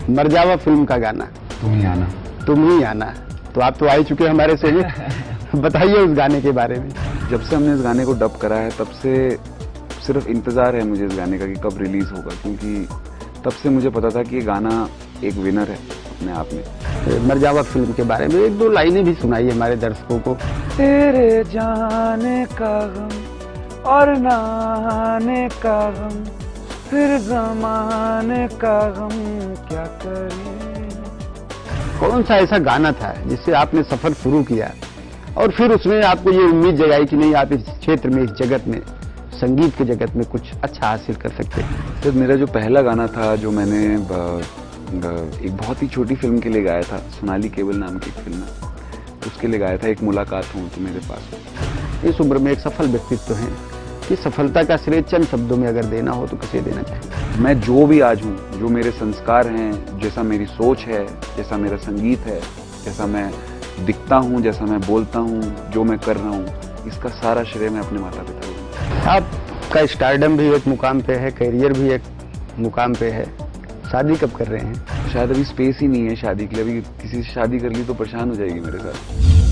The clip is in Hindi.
मरजावा फिल्म का गाना तुम ही आना। तुम ही आना। तो आप तो आ ही चुके हमारे से ही। बताइए उस गाने के बारे में। जब से हमने इस गाने को डब करा है तब से सिर्फ इंतजार है मुझे इस गाने का कि कब रिलीज होगा, क्योंकि तब से मुझे पता था कि ये गाना एक विनर है अपने आप में। मरजावा फिल्म के बारे में एक दो लाइनें भी सुनाइए हमारे दर्शकों को। तेरे जाने का गम और नाने का गम, फिर जमाने का गम क्या करे। कौन सा ऐसा गाना था जिससे आपने सफर शुरू किया और फिर उसने आपको ये उम्मीद जगाई कि नहीं आप इस क्षेत्र में, इस जगत में, संगीत के जगत में कुछ अच्छा हासिल कर सकते हैं? सर मेरा जो पहला गाना था जो मैंने एक बहुत ही छोटी फिल्म के लिए गाया था, सोनाली केवल नाम की एक फिल्म है, उसके लिए गाया था, एक मुलाकात हो तो मेरे पास। इस उम्र में एक सफल व्यक्तित्व है कि सफलता का श्रेय चंद शब्दों में अगर देना हो तो किसे देना चाहिए? मैं जो भी आज हूँ, जो मेरे संस्कार हैं, जैसा मेरी सोच है, जैसा मेरा संगीत है, जैसा मैं दिखता हूँ, जैसा मैं बोलता हूँ, जो मैं कर रहा हूँ, इसका सारा श्रेय मैं अपने माता पिता को दूंगा। आपका स्टारडम भी एक मुकाम पे है, करियर भी एक मुकाम पे है, शादी कब कर रहे हैं? शायद अभी स्पेस ही नहीं है शादी के लिए, अभी किसी से शादी कर ली तो परेशान हो जाएगी मेरे साथ।